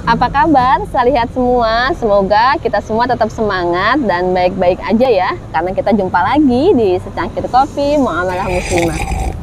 Apa kabar? Lihat semua, semoga kita semua tetap semangat dan baik-baik aja ya. Karena kita jumpa lagi di Secangkir Kopi Muamalah Muslimah.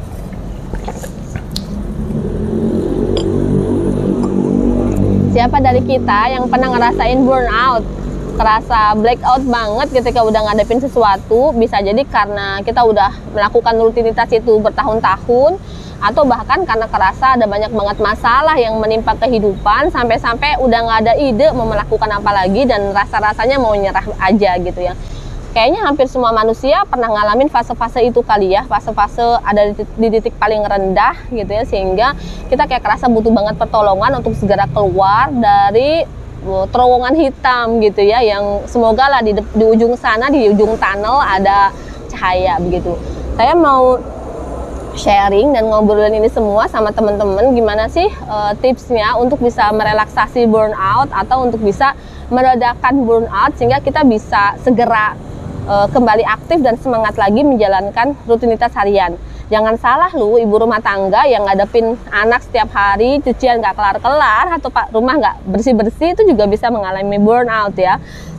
Siapa dari kita yang pernah ngerasain burnout? Kerasa blackout banget ketika udah ngadepin sesuatu? Bisa jadi karena kita udah melakukan rutinitas itu bertahun-tahun, atau bahkan karena kerasa ada banyak banget masalah yang menimpa kehidupan sampai-sampai udah nggak ada ide mau melakukan apa lagi dan rasa-rasanya mau nyerah aja gitu ya. Kayaknya hampir semua manusia pernah ngalamin fase-fase itu kali ya, fase-fase ada di titik paling rendah gitu ya, sehingga kita kayak kerasa butuh banget pertolongan untuk segera keluar dari terowongan hitam gitu ya, yang semoga lah di ujung sana, di ujung tunnel ada cahaya begitu. Saya mau sharing dan ngobrolin ini semua sama teman-teman, gimana sih tipsnya untuk bisa merelaksasi burnout atau untuk bisa meredakan burnout sehingga kita bisa segera kembali aktif dan semangat lagi menjalankan rutinitas harian. Jangan salah lu, ibu rumah tangga yang ngadepin anak setiap hari, cucian nggak kelar-kelar atau rumah nggak bersih-bersih, itu juga bisa mengalami burnout ya.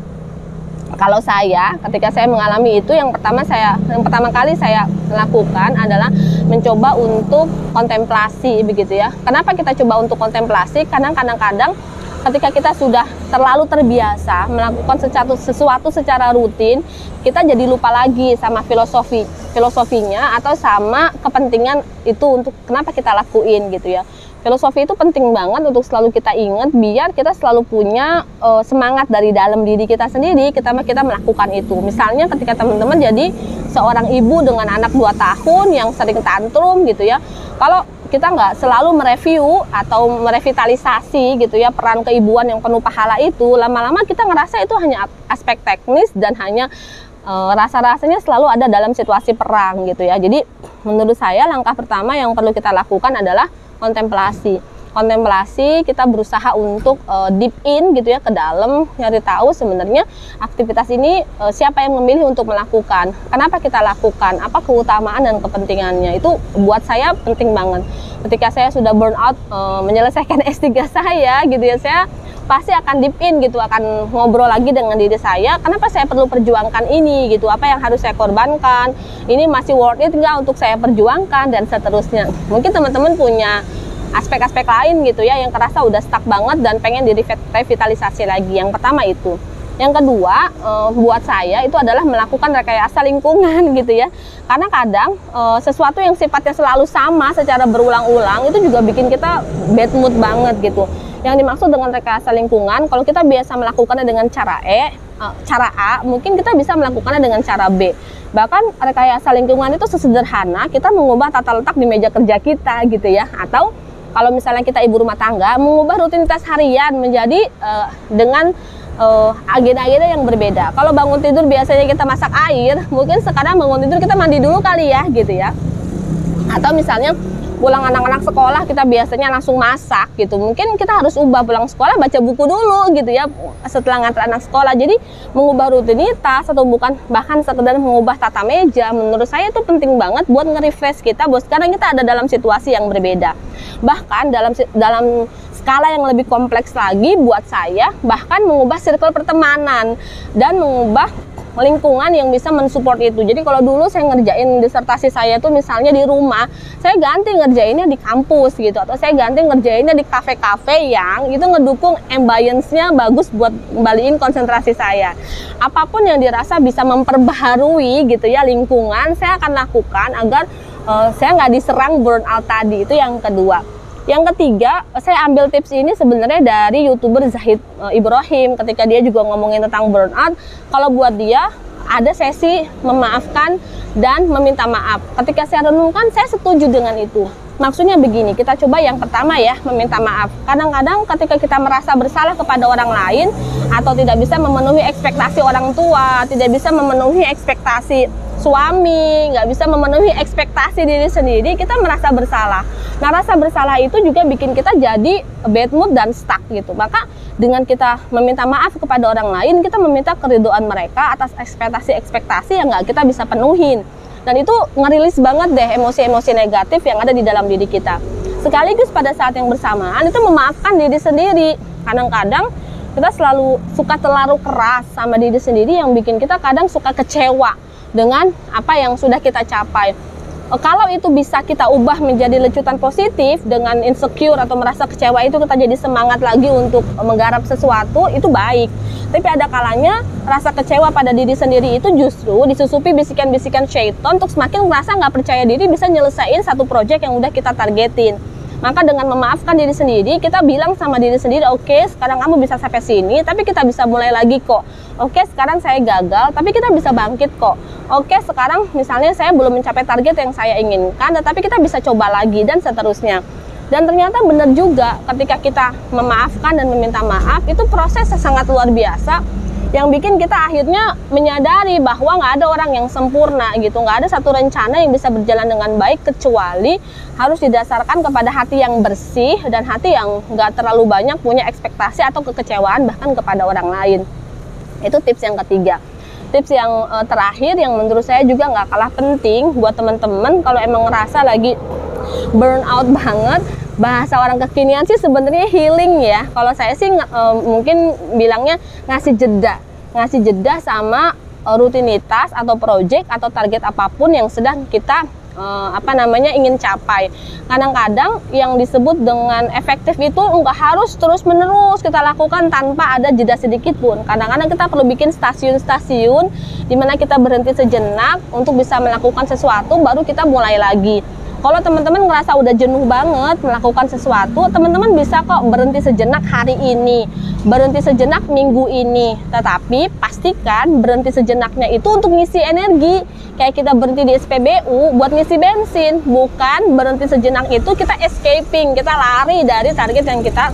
Kalau saya, ketika saya mengalami itu, yang pertama kali saya lakukan adalah mencoba untuk kontemplasi begitu ya. Kenapa kita coba untuk kontemplasi? Karena kadang-kadang ketika kita sudah terlalu terbiasa melakukan sesuatu secara rutin, kita jadi lupa lagi sama filosofinya atau sama kepentingan itu untuk kenapa kita lakuin gitu ya. Filosofi itu penting banget untuk selalu kita ingat biar kita selalu punya semangat dari dalam diri kita sendiri kita melakukan itu. Misalnya ketika teman-teman jadi seorang ibu dengan anak 2 tahun yang sering tantrum gitu ya, kalau kita nggak selalu mereview atau merevitalisasi gitu ya peran keibuan yang penuh pahala itu, lama-lama kita ngerasa itu hanya aspek teknis dan hanya rasa-rasanya selalu ada dalam situasi perang gitu ya. Jadi menurut saya langkah pertama yang perlu kita lakukan adalah kontemplasi. Kontemplasi, kita berusaha untuk deep in gitu ya ke dalam, nyari tahu sebenarnya aktivitas ini siapa yang memilih untuk melakukan, kenapa kita lakukan, apa keutamaan dan kepentingannya. Itu buat saya penting banget. Ketika saya sudah burn out menyelesaikan S3 saya gitu ya, saya pasti akan deep in gitu, akan ngobrol lagi dengan diri saya, kenapa saya perlu perjuangkan ini gitu, apa yang harus saya korbankan, ini masih worth it nggak untuk saya perjuangkan, dan seterusnya. Mungkin teman-teman punya aspek-aspek lain gitu ya yang kerasa udah stuck banget dan pengen direvitalisasi lagi. Yang pertama itu. Yang kedua, buat saya itu adalah melakukan rekayasa lingkungan gitu ya. Karena kadang sesuatu yang sifatnya selalu sama secara berulang-ulang itu juga bikin kita bad mood banget gitu. Yang dimaksud dengan rekayasa lingkungan, kalau kita biasa melakukannya dengan cara A, mungkin kita bisa melakukannya dengan cara B. Bahkan rekayasa lingkungan itu sesederhana kita mengubah tata letak di meja kerja kita gitu ya. Atau kalau misalnya kita ibu rumah tangga, mengubah rutinitas harian menjadi dengan agenda-agenda yang berbeda. Kalau bangun tidur biasanya kita masak air, mungkin sekarang bangun tidur kita mandi dulu kali ya gitu ya. Atau misalnya pulang anak-anak sekolah kita biasanya langsung masak gitu, mungkin kita harus ubah pulang sekolah baca buku dulu gitu ya setelah ngantar anak sekolah. Jadi mengubah rutinitas atau bahkan sekedar mengubah tata meja, menurut saya itu penting banget buat nge-refresh kita bahwa sekarang kita ada dalam situasi yang berbeda. Bahkan dalam skala yang lebih kompleks lagi buat saya, bahkan mengubah circle pertemanan dan mengubah lingkungan yang bisa mensupport itu. Jadi kalau dulu saya ngerjain disertasi saya tuh misalnya di rumah, saya ganti ngerjainnya di kampus gitu, atau saya ganti ngerjainnya di kafe-kafe yang itu ngedukung ambience-nya bagus buat kembaliin konsentrasi saya. Apapun yang dirasa bisa memperbaharui gitu ya lingkungan, saya akan lakukan agar saya nggak diserang burnout tadi. Itu yang kedua. Yang ketiga, saya ambil tips ini sebenarnya dari YouTuber Zahid Ibrahim ketika dia juga ngomongin tentang burnout. Kalau buat dia ada sesi memaafkan dan meminta maaf. Ketika saya renungkan, saya setuju dengan itu. Maksudnya begini, kita coba yang pertama ya, meminta maaf. Kadang-kadang ketika kita merasa bersalah kepada orang lain atau tidak bisa memenuhi ekspektasi orang tua, tidak bisa memenuhi ekspektasi suami, nggak bisa memenuhi ekspektasi diri sendiri, kita merasa bersalah. Nah, rasa bersalah itu juga bikin kita jadi bad mood dan stuck gitu. Maka dengan kita meminta maaf kepada orang lain, kita meminta keridhaan mereka atas ekspektasi-ekspektasi yang nggak kita bisa penuhin. Dan itu ngerilis banget deh emosi-emosi negatif yang ada di dalam diri kita. Sekaligus pada saat yang bersamaan itu memaafkan diri sendiri. Kadang-kadang kita selalu suka terlalu keras sama diri sendiri yang bikin kita kadang suka kecewa dengan apa yang sudah kita capai. Kalau itu bisa kita ubah menjadi lecutan positif dengan insecure atau merasa kecewa itu kita jadi semangat lagi untuk menggarap sesuatu, itu baik. Tapi ada kalanya rasa kecewa pada diri sendiri itu justru disusupi bisikan-bisikan syaitan untuk semakin merasa nggak percaya diri bisa nyelesain satu proyek yang udah kita targetin. Maka dengan memaafkan diri sendiri, kita bilang sama diri sendiri, oke, sekarang kamu bisa sampai sini, tapi kita bisa mulai lagi kok. Oke, sekarang saya gagal, tapi kita bisa bangkit kok. Oke, sekarang misalnya saya belum mencapai target yang saya inginkan, tetapi kita bisa coba lagi, dan seterusnya. Dan ternyata benar juga, ketika kita memaafkan dan meminta maaf, itu proses sangat luar biasa, yang bikin kita akhirnya menyadari bahwa nggak ada orang yang sempurna gitu, nggak ada satu rencana yang bisa berjalan dengan baik kecuali harus didasarkan kepada hati yang bersih dan hati yang nggak terlalu banyak punya ekspektasi atau kekecewaan bahkan kepada orang lain. Itu tips yang ketiga. Tips yang terakhir yang menurut saya juga nggak kalah penting buat teman-teman kalau emang ngerasa lagi burn out banget. Bahasa orang kekinian sih sebenarnya healing ya. Kalau saya sih mungkin bilangnya ngasih jeda sama rutinitas atau project atau target apapun yang sedang kita ingin capai. Kadang-kadang yang disebut dengan efektif itu nggak harus terus-menerus kita lakukan tanpa ada jeda sedikit pun. Kadang-kadang kita perlu bikin stasiun-stasiun di mana kita berhenti sejenak untuk bisa melakukan sesuatu, baru kita mulai lagi. Kalau teman-teman ngerasa udah jenuh banget melakukan sesuatu, teman-teman bisa kok berhenti sejenak hari ini, berhenti sejenak minggu ini. Tetapi pastikan berhenti sejenaknya itu untuk ngisi energi. Kayak kita berhenti di SPBU buat ngisi bensin, bukan berhenti sejenak itu kita escaping, kita lari dari target yang kita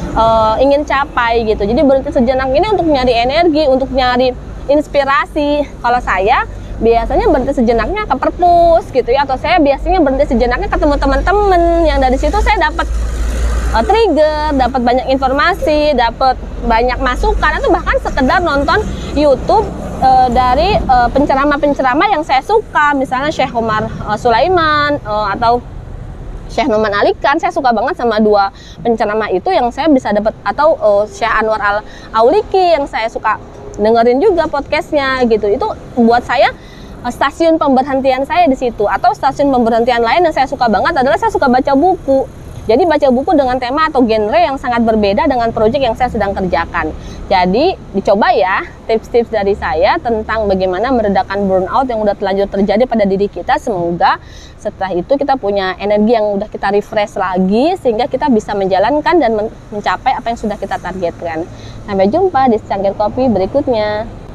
ingin capai gitu. Jadi berhenti sejenak ini untuk nyari energi, untuk nyari inspirasi. Kalau saya biasanya berhenti sejenaknya ke perpus gitu ya, atau saya biasanya berhenti sejenaknya ketemu teman-teman yang dari situ saya dapat trigger, dapat banyak informasi, dapat banyak masukan, atau bahkan sekedar nonton YouTube dari penceramah-penceramah yang saya suka, misalnya Syekh Omar Sulaiman atau Syekh Noman Alikan. Saya suka banget sama dua penceramah itu yang saya bisa dapat, atau Syekh Anwar Al-Auliki yang saya suka dengerin juga podcastnya gitu. Itu buat saya stasiun pemberhentian saya di situ. Atau stasiun pemberhentian lain yang saya suka banget adalah saya suka baca buku. Jadi baca buku dengan tema atau genre yang sangat berbeda dengan proyek yang saya sedang kerjakan. Jadi dicoba ya tips-tips dari saya tentang bagaimana meredakan burnout yang udah terlanjur terjadi pada diri kita. Semoga setelah itu kita punya energi yang udah kita refresh lagi, sehingga kita bisa menjalankan dan mencapai apa yang sudah kita targetkan. Sampai jumpa di secangkir kopi berikutnya.